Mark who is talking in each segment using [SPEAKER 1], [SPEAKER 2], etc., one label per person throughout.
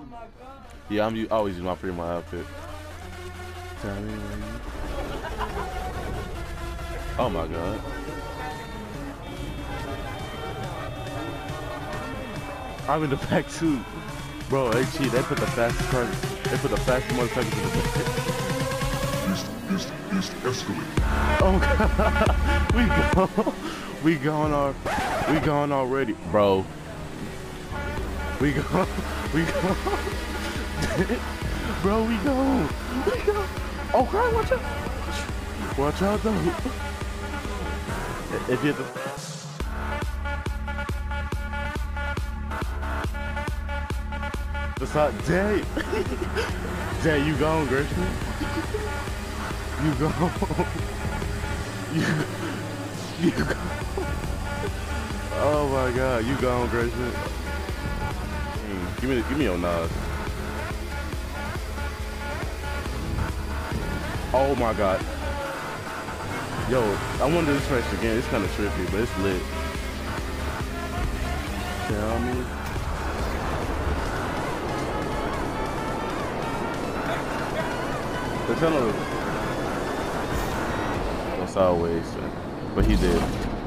[SPEAKER 1] Yeah, always use my pretty my outfit. Tell me when you... Oh my god. I'm in the back too. Bro, HG, they put the fastest car, they put the fastest motorcycles in the back.
[SPEAKER 2] East escalate.
[SPEAKER 1] Oh god. We gone already. Bro. We gone. Bro, we gone. Oh god, watch out. Watch out though. If you What's up, Jay? Jay, you gone, Grayson? You gone? You gone? Oh my God, you gone, Grayson? Give me your Nas. Oh my God. Yo, I want to do this race again. It's kind of trippy, but it's lit. Tell me. The tunnel was sideways, but he did.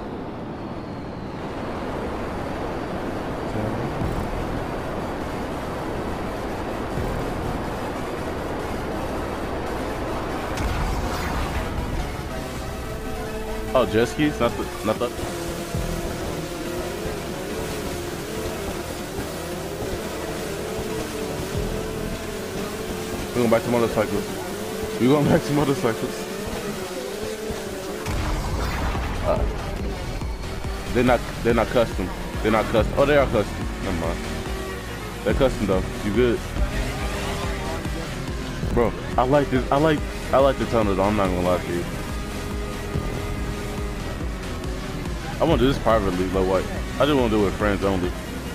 [SPEAKER 1] Oh, jet skis? Not the. We're going back to motorcycles. We're going back to motorcycles. They're not custom. They're not custom. Oh, they are custom. Never mind. They're custom though. You good? Bro, I like this. I like the tunnel though. I'm not gonna lie to you. I want to do this privately, low white. I just want to do it with friends only.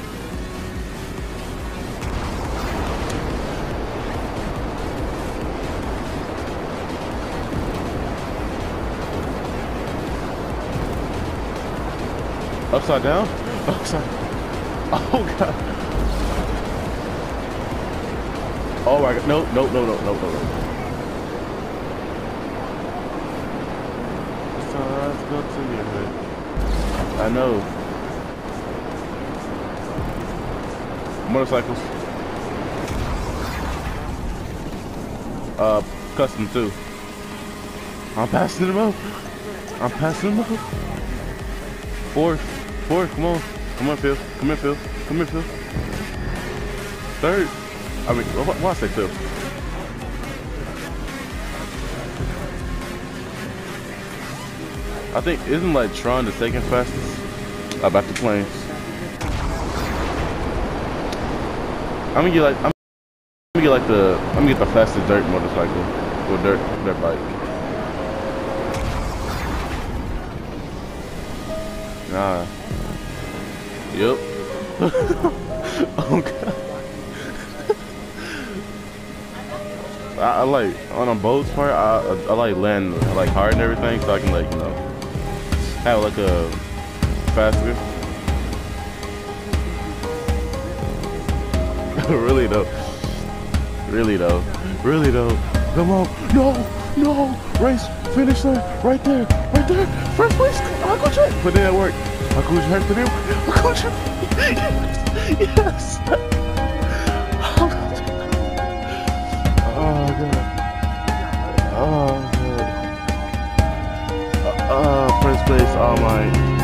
[SPEAKER 1] Upside down? Upside. Oh God. Oh my God. No. Let's go to you, man. I know. Motorcycles. Custom too. I'm passing them up. Fourth, come on, Phil. Come here, Phil. Third. I mean, why I say fifth? I think, isn't like Tron the second fastest? About the planes. I'm gonna get the fastest dirt motorcycle or dirt bike. Nah. Yep. Oh God. I like on a boat's part. I like land like hard and everything, so I can like have like a faster. Really though. Come on. No. Race. Finish line. Right there. First place. Uncle Jack. Put in that work. Uncle Jack. Put in. Uncle Jack. Yes. Oh God. Oh God. First place. Oh my.